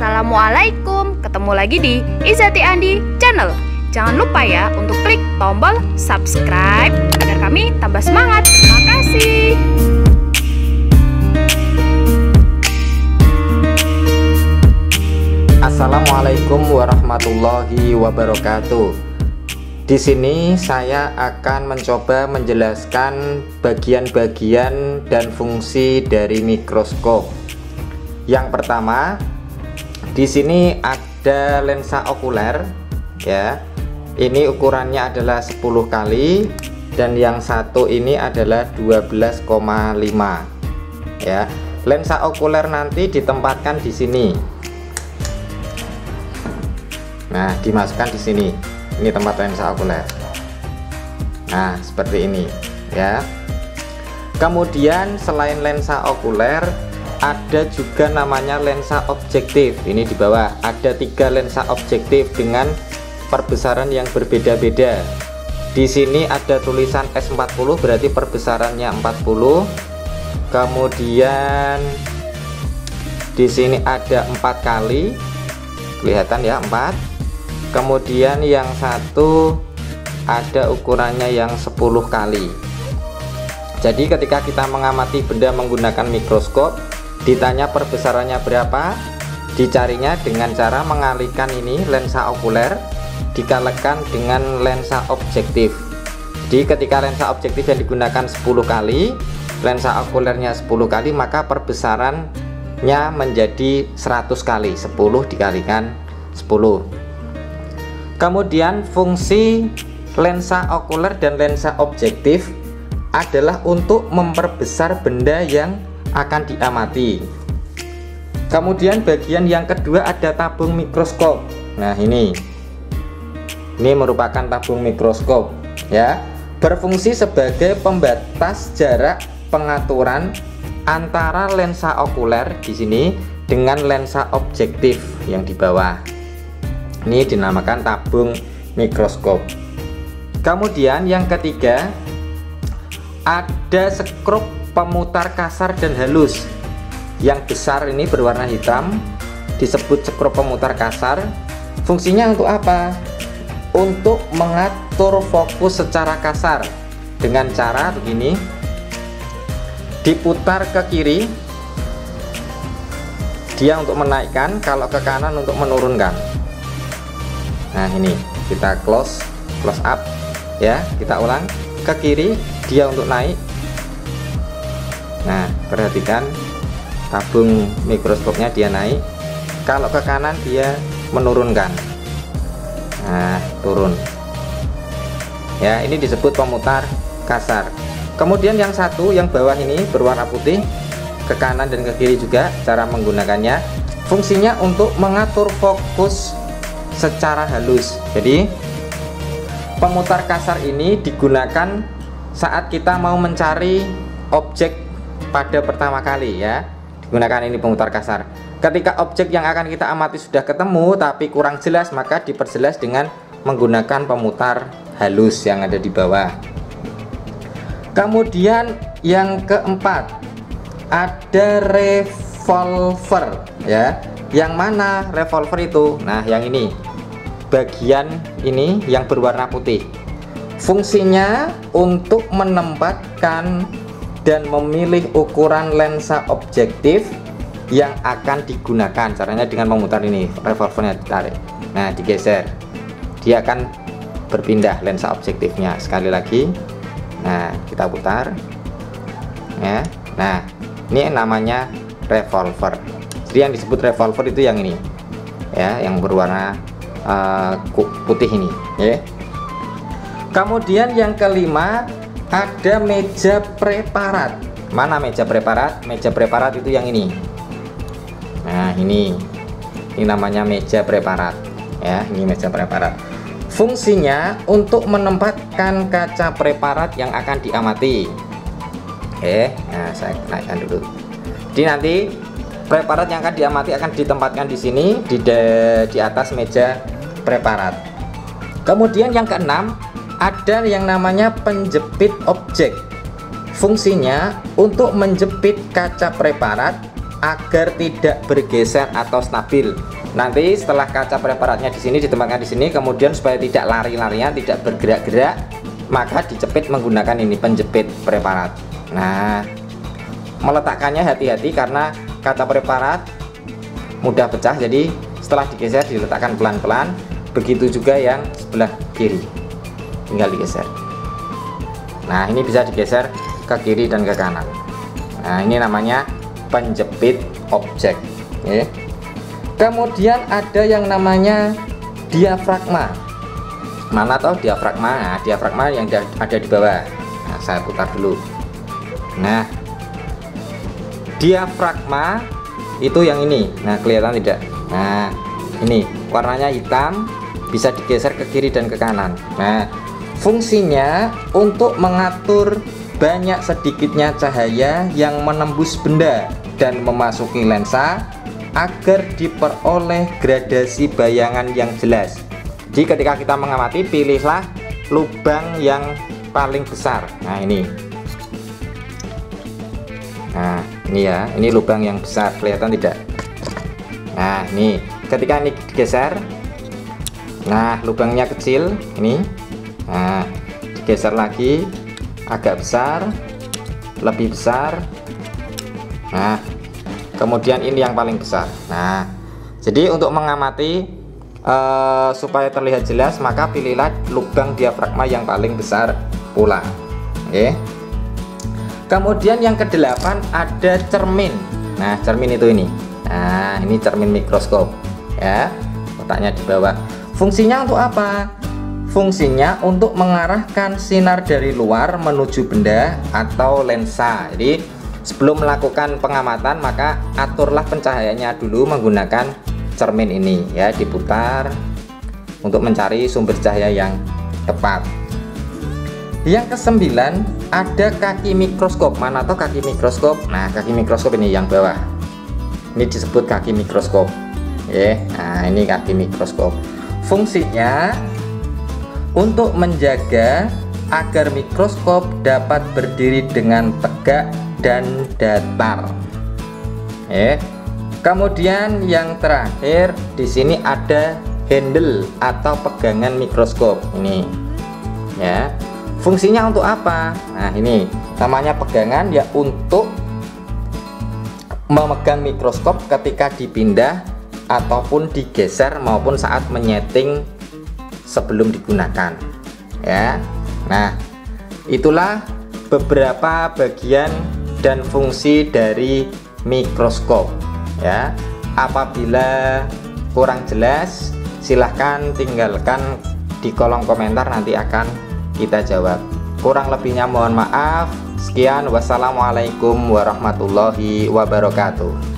Assalamualaikum, ketemu lagi di Izati Andi Channel. Jangan lupa ya untuk klik tombol subscribe agar kami tambah semangat. Terima kasih. Assalamualaikum warahmatullahi wabarakatuh. Di sini saya akan mencoba menjelaskan bagian-bagian dan fungsi dari mikroskop. Yang pertama, di sini ada lensa okuler ya. Ini ukurannya adalah 10 kali dan yang satu ini adalah 12,5 ya. Lensa okuler nanti ditempatkan di sini. Nah, dimasukkan di sini. Ini tempat lensa okuler. Nah, seperti ini ya. Kemudian selain lensa okuler, ada juga namanya lensa objektif. Ini di bawah ada 3 lensa objektif dengan perbesaran yang berbeda-beda. Di sini ada tulisan S40, berarti perbesarannya 40. Kemudian di sini ada 4 kali, kelihatan ya, 4. Kemudian yang satu ada ukurannya yang 10 kali. Jadi ketika kita mengamati benda menggunakan mikroskop, ditanya perbesarannya berapa, dicarinya dengan cara mengalihkan ini lensa okuler dikalikan dengan lensa objektif. Jadi ketika lensa objektif yang digunakan 10 kali, lensa okulernya 10 kali, maka perbesarannya menjadi 100 kali. 10 dikalikan 10. Kemudian fungsi lensa okuler dan lensa objektif adalah untuk memperbesar benda yang akan diamati. Kemudian bagian yang kedua ada tabung mikroskop. Nah, ini merupakan tabung mikroskop ya, berfungsi sebagai pembatas jarak pengaturan antara lensa okuler di sini dengan lensa objektif yang di bawah. Ini dinamakan tabung mikroskop. Kemudian yang ketiga ada skrup pemutar kasar dan halus. Yang besar ini berwarna hitam disebut skrup pemutar kasar. Fungsinya untuk apa? Untuk mengatur fokus secara kasar dengan cara begini. Diputar ke kiri, dia untuk menaikkan, kalau ke kanan untuk menurunkan. Nah, ini kita close up ya, kita ulang. Ke kiri dia untuk naik. Nah, perhatikan tabung mikroskopnya dia naik, kalau ke kanan dia menurunkan. Nah, turun ya. Ini disebut pemutar kasar. Kemudian yang satu yang bawah ini berwarna putih, ke kanan dan ke kiri juga cara menggunakannya. Fungsinya untuk mengatur fokus secara halus. Jadi pemutar kasar ini digunakan saat kita mau mencari objek pada pertama kali ya. Digunakan ini pemutar kasar. Ketika objek yang akan kita amati sudah ketemu tapi kurang jelas, maka diperjelas dengan menggunakan pemutar halus yang ada di bawah. Kemudian yang keempat ada revolver ya. Yang mana revolver itu? Nah, yang ini, bagian ini yang berwarna putih. Fungsinya untuk menempatkan dan memilih ukuran lensa objektif yang akan digunakan. Caranya dengan memutar ini, revolvernya ditarik. Nah, digeser, dia akan berpindah lensa objektifnya. Sekali lagi, nah, kita putar ya. Nah, ini namanya revolver. Jadi yang disebut revolver itu yang ini ya, yang berwarna putih ini ya. Kemudian yang kelima ada meja preparat. Mana meja preparat? Meja preparat itu yang ini. Nah, ini namanya meja preparat ya. Ini meja preparat. Fungsinya untuk menempatkan kaca preparat yang akan diamati. Oke, nah saya naikkan dulu. Jadi nanti preparat yang akan diamati akan ditempatkan di sini di atas meja preparat. Kemudian yang keenam ada yang namanya penjepit objek. Fungsinya untuk menjepit kaca preparat agar tidak bergeser atau stabil. Nanti setelah kaca preparatnya di sini ditempatkan di sini, kemudian supaya tidak lari-larian, tidak bergerak-gerak, maka dijepit menggunakan ini penjepit preparat. Nah, meletakkannya hati-hati karena kaca preparat mudah pecah, jadi setelah digeser diletakkan pelan-pelan. Begitu juga yang sebelah kiri, tinggal digeser. Nah, ini bisa digeser ke kiri dan ke kanan. Nah, ini namanya penjepit objek. Kemudian ada yang namanya diafragma. Mana tahu diafragma? Nah, diafragma yang ada di bawah. Nah, saya putar dulu. Nah, diafragma itu yang ini. Nah, kelihatan tidak? Nah, ini warnanya hitam, bisa digeser ke kiri dan ke kanan. Nah, fungsinya untuk mengatur banyak sedikitnya cahaya yang menembus benda dan memasuki lensa agar diperoleh gradasi bayangan yang jelas. Jadi ketika kita mengamati, pilihlah lubang yang paling besar. Nah, ini. Nah, ini ya, ini lubang yang besar, kelihatan tidak? Nah, ini ketika ini digeser, nah lubangnya kecil ini, nah digeser lagi agak besar, lebih besar. Nah, kemudian ini yang paling besar. Nah, jadi untuk mengamati supaya terlihat jelas, maka pilihlah lubang diafragma yang paling besar pula. Oke. Kemudian yang kedelapan ada cermin. Nah, cermin itu ini. Nah, ini cermin mikroskop ya, letaknya di bawah. Fungsinya untuk apa? Fungsinya untuk mengarahkan sinar dari luar menuju benda atau lensa. Jadi sebelum melakukan pengamatan, maka aturlah pencahayaannya dulu menggunakan cermin ini ya, diputar untuk mencari sumber cahaya yang tepat. Yang kesembilan ada kaki mikroskop. Mana tuh kaki mikroskop? Nah, kaki mikroskop ini yang bawah. Ini disebut kaki mikroskop. Nah, ini kaki mikroskop. Fungsinya untuk menjaga agar mikroskop dapat berdiri dengan tegak dan datar. Kemudian yang terakhir di sini ada handle atau pegangan mikroskop ini. Ya. Fungsinya untuk apa? Nah, ini namanya pegangan ya, untuk memegang mikroskop ketika dipindah ataupun digeser maupun saat menyeting sebelum digunakan ya. Nah, itulah beberapa bagian dan fungsi dari mikroskop ya. Apabila kurang jelas, silahkan tinggalkan di kolom komentar, nanti akan kita jawab. Kurang lebihnya mohon maaf. Sekian, wassalamualaikum warahmatullahi wabarakatuh.